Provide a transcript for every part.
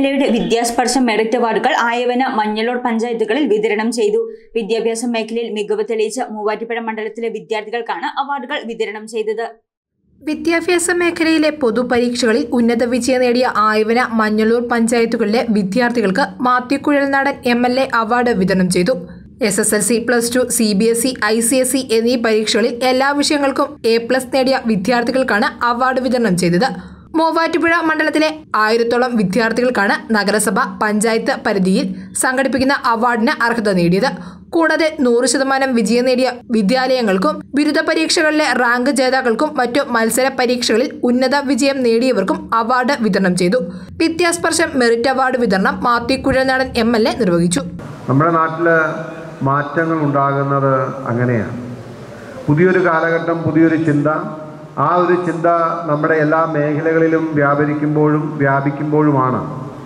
എയുടെ വിദ്യാസ്പർശം മെറിറ്റ് അവാർഡുകൾ ആയവന മഞ്ഞളൂർ പഞ്ചായത്തുകളിൽ വിതരണം ചെയ്തു. വിദ്യാഭ്യാസ മേഖലയിൽ മികവ് തെളിയിച്ച മൂവാറ്റുപുഴ മണ്ഡലത്തിലെ വിദ്യാർത്ഥികൾക്കാണ് അവാർഡുകൾ വിതരണം ചെയ്തത്. വിദ്യാഭ്യാസ മേഖലയിലെ പൊതുപരീക്ഷകളിൽ ഉന്നത വിജയം നേടിയ ആയവന മഞ്ഞളൂർ പഞ്ചായത്തുകളിലെ വിദ്യാർത്ഥികൾക്ക് മാത്യു കുഴൽനാടൻ MLA അവാർഡ് വിതരണം ചെയ്തു. SSLC, +2, CBSE, ICSE എന്നീ പരീക്ഷകളിൽ എല്ലാ വിഷയങ്ങൾക്കും A+ നേടിയ വിദ്യാർത്ഥികൾക്കാണ് അവാർഡ് വിതരണം ചെയ്തത്. മൂവാറ്റുപുഴ മണ്ഡലത്തിലെ 1000-ഓളം വിദ്യാർത്ഥികൾക്കാണ് നഗരസഭ പഞ്ചായത്ത് പരിധിയിൽ സംഘടിപ്പിക്കുന്ന അവാർഡിന് അർഹത നേടിയത്. കൂടാതെ 100% വിജയം നേടിയ വിദ്യാലയങ്ങൾക്കും ബിരുദ പരീക്ഷകളിലെ റാങ്ക് ജേതാക്കൾക്കും മറ്റു മത്സര പരീക്ഷകളിൽ ഉന്നത വിജയം നേടിയവർക്കും അവാർഡ് വിതരണം ചെയ്തു. വിദ്യാസ്പർശം മെറിറ്റ് അവാർഡ് വിതരണം മാത്യു കുഴൽനാടൻ MLA നിർവഹിച്ചു. നമ്മുടെ നാട്ടിൽ മാറ്റങ്ങൾ ഉണ്ടാകുന്നത് അങ്ങനെയാണ്. പുതിയൊരു കാലഘട്ടം, പുതിയൊരു ചിന്ത, ആ ഒരു ചിന്ത നമ്മുടെ എല്ലാ മേഖലകളിലും വ്യാപിക്കുമ്പോഴുമാണ്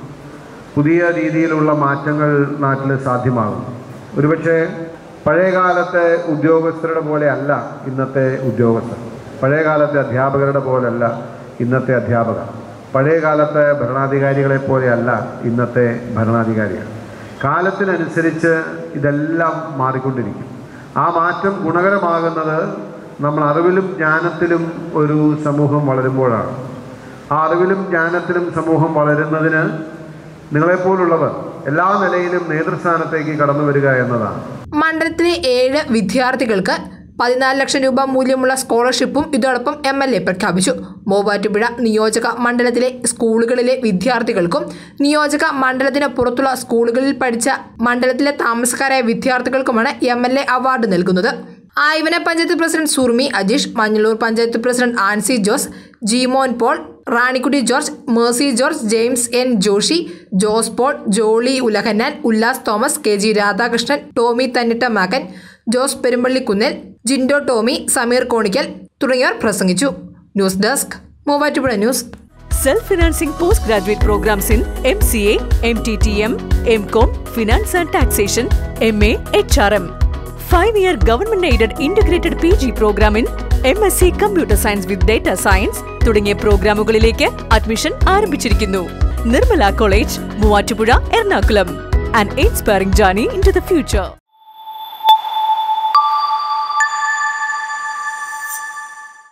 പുതിയ രീതിയിലുള്ള മാറ്റങ്ങൾ നാട്ടിൽ സാധ്യമാകും. ഒരുപക്ഷെ പഴയകാലത്തെ ഉദ്യോഗസ്ഥരുടെ പോലെ അല്ല ഇന്നത്തെ ഉദ്യോഗസ്ഥർ, പഴയകാലത്തെ അധ്യാപകരുടെ പോലെയല്ല ഇന്നത്തെ അധ്യാപകർ, പഴയകാലത്തെ ഭരണാധികാരികളെ പോലെയല്ല ഇന്നത്തെ ഭരണാധികാരികൾ. കാലത്തിനനുസരിച്ച് ഇതെല്ലാം മാറിക്കൊണ്ടിരിക്കും. ആ മാറ്റം ഗുണകരമാകുന്നത് നമ്മൾ അറിവിലും ജ്ഞാനത്തിലും ഒരു സമൂഹം വളരുമ്പോഴാണ്. ആ അറിവിലും ജ്ഞാനത്തിലും സമൂഹം വളരുന്നതിന് നിങ്ങളെപ്പോലുള്ളവർ എല്ലാ നിലയിലും നേതൃസ്ഥാനത്തേക്ക് കടന്നു വരിക എന്നതാണ്. മണ്ഡലത്തിലെ 7 വിദ്യാർത്ഥികൾക്ക് 14 ലക്ഷം രൂപ മൂല്യമുള്ള സ്കോളർഷിപ്പും ഇതോടൊപ്പം MLA പ്രഖ്യാപിച്ചു. മൂവാറ്റുപുഴ നിയോജക മണ്ഡലത്തിലെ സ്കൂളുകളിലെ വിദ്യാർത്ഥികൾക്കും നിയോജക മണ്ഡലത്തിന് പുറത്തുള്ള സ്കൂളുകളിൽ പഠിച്ച മണ്ഡലത്തിലെ താമസക്കാരായ വിദ്യാർത്ഥികൾക്കുമാണ് MLA അവാർഡ് നൽകുന്നത്. Ayavana panchayat president Surmi Ajeesh, Manjallur panchayat president Ancy Jose, Jimon Paul, Ranikutty George, Mercy George, James N Joshi, Jose Paul, Jolly Ulahannan, Ullas Thomas, KG Radhakrishnan, Tomy Thannittamakkan, Jose Perumpallikunnel, Jindo Tomy, Sameer Konickal തുടങ്ങിയവർ പ്രസംഗിച്ചു. News desk Muvattupuzha news. Self-financing postgraduate programs in MCA, MTTM, MCOM, Finance and Taxation, MA, HRM. 5-year government-aided integrated PG program in MSc Computer Science with Data Science തുടങ്ങിയ പ്രോഗ്രാമുകളിലേക്ക് admission ആരംഭിച്ചിരിക്കുന്നു. Nirmala college, Muvattupuzha, Ernakulam. An inspiring journey into the future.